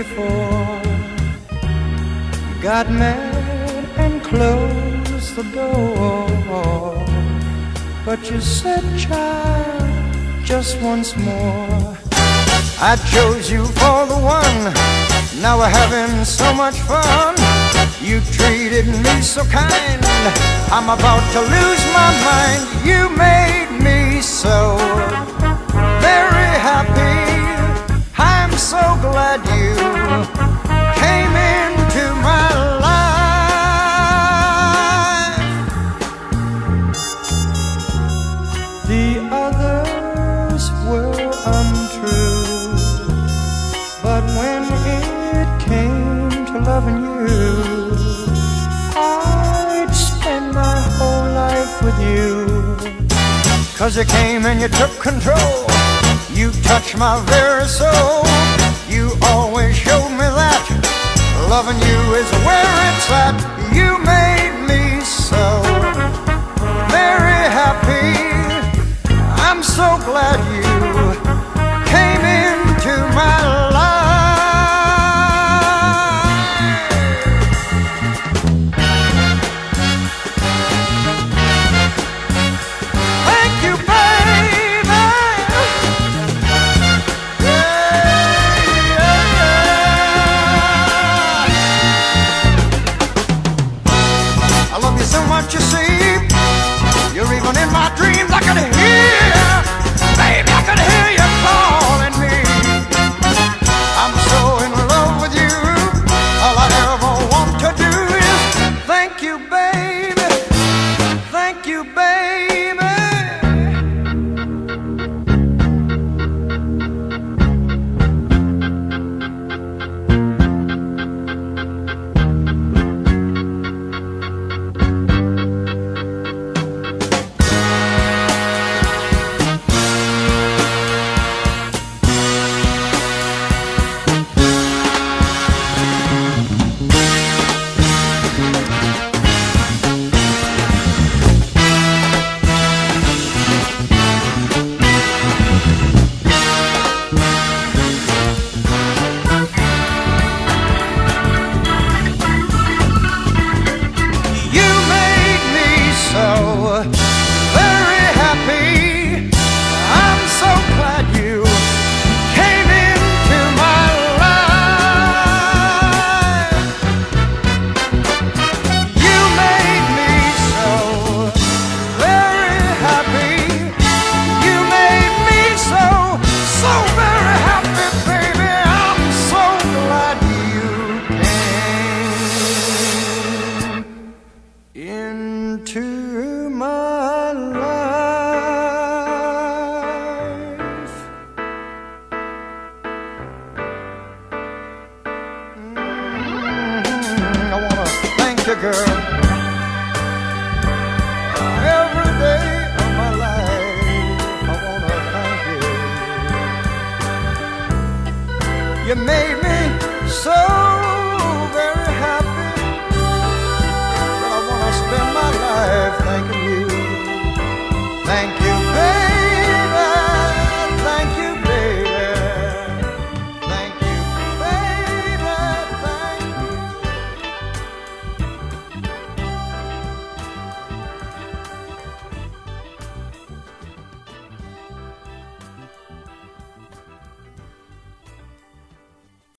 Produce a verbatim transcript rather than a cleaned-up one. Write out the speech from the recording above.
before. You got mad and closed the door, but you said, child, just once more. I chose you for the one, now we're having so much fun. You treated me so kind, I'm about to lose my mind. You made me so very happy, I'm so glad you came into my life. The others were untrue, but when it came to loving you, I'd spend my whole life with you. 'Cause you came and you took control, you touched my very soul. You always showed me that loving you is where it's at. You made me so very happy, I'm so glad you came into my life. Thank you, baby. Yeah, yeah, yeah. I love you so much, you see. You're even in my dreams. I can hear, baby, I can hear you calling me. I'm so in love with you. All I ever want to do is thank you, baby. Thank you, baby. Very happy, I'm so glad you came into my life. You made me so very happy. You made me so, so very happy, baby. I'm so glad you came into my life. Mm-hmm. I wanna thank you, girl, every day of my life. I wanna thank you. You made me so